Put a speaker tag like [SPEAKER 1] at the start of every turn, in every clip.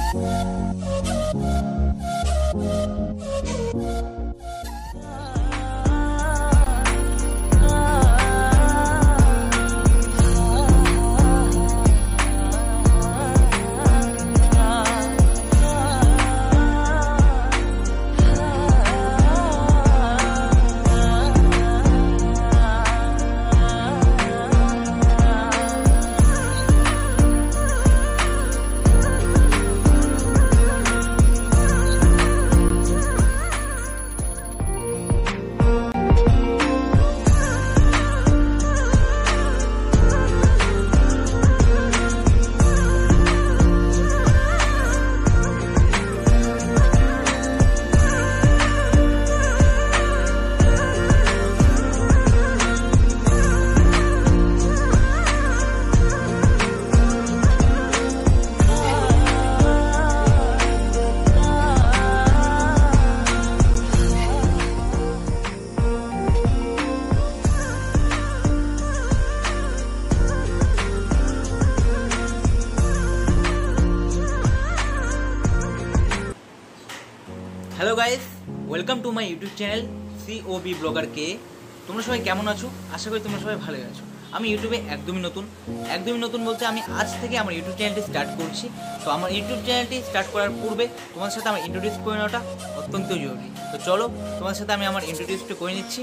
[SPEAKER 1] Hello guys, welcome to my YouTube channel COB blogger কে। তোমরা সবাই কেমন আছো? আশা করি তোমরা সবাই ভালো আছো। আমি ইউটিউবে একদমই নতুন বলতে আমি আজ থেকে আমার ইউটিউব চ্যানেলটি স্টার্ট করছি। তো আমার ইউটিউব চ্যানেলটি স্টার্ট করার পূর্বে তোমাদের সাথে আমার ইন্ট্রোডিউস করে নেওয়াটা অত্যন্ত জরুরি। তো চলো তোমাদের সাথে আমি আমার ইন্ট্রোডিউসটা করে নিচ্ছি।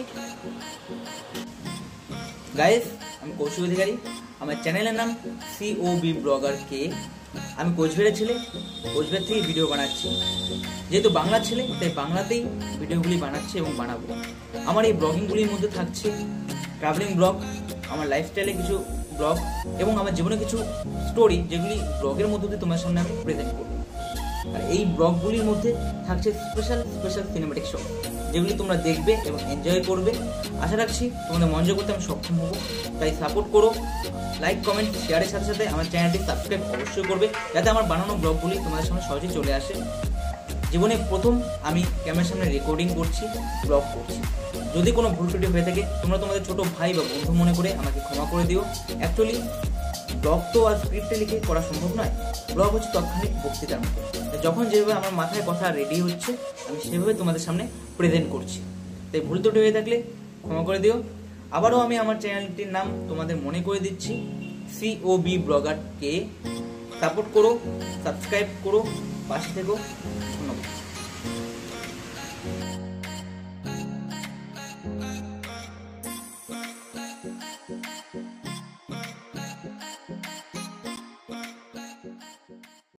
[SPEAKER 1] গাইস, আমি কৌশিক অধিকারী। আমার চ্যানেলের নাম COB ব্লগার কে। আমি কোচবিহারের ছেলে, কোচবিহার থেকে ভিডিও বানাচ্ছি। যেহেতু বাংলার ছেলে তাই বাংলাতেই ভিডিওগুলি বানাচ্ছি এবং বানাবো। আমার এই ব্লগিংগুলির মধ্যে থাকছে ট্রাভেলিং ব্লগ, আমার লাইফস্টাইলে কিছু ব্লগ এবং আমার জীবনে কিছু স্টোরি, যেগুলি ব্লগের মধ্যে দিয়ে তোমার সামনে আমি প্রেজেন্ট করবো। আর এই ব্লগগুলির মধ্যে থাকছে স্পেশাল সিনেম্যাটিক শট, যেগুলি তোমরা দেখবে এবং এনজয় করবে। আশা রাখছি তোমাদের মনোযোগ করতে আমি সক্ষম হব। তাই সাপোর্ট করো, লাইক, কমেন্ট, শেয়ারের সাথে সাথে আমার চ্যানেলটি সাবস্ক্রাইব অবশ্যই করবে, যাতে আমার বানানো ব্লগগুলি তোমাদের সামনে সহজেই চলে আসে। জীবনে প্রথম আমি ক্যামেরার সামনে রেকর্ডিং করছি, ব্লগ করছি। যদি কোনো ভুল ত্রুটি হয়ে থাকে তোমরা তোমাদের ছোট ভাই বা বন্ধু মনে করে আমাকে ক্ষমা করে দিও। অ্যাকচুয়ালি ব্লগ তো আর স্ক্রিপ্টে লিখে করা সম্ভব নয়। ব্লগ হচ্ছে তৎক্ষণিক বক্তৃতার মতো। যখন যেভাবে আমার মাথায় কথা রেডি হচ্ছে আমি সেভাবে তোমাদের সামনে প্রেজেন্ট করছি। তাই ভুল ত্রুটি হয়ে থাকলে ক্ষমা করে দিও। আবারও আমি আমার চ্যানেলটির নাম তোমাদের মনে করে দিচ্ছি, COB ব্লগার কে। সাপোর্ট করো, সাবস্ক্রাইব করো, পাশে থেকো। ধন্যবাদ।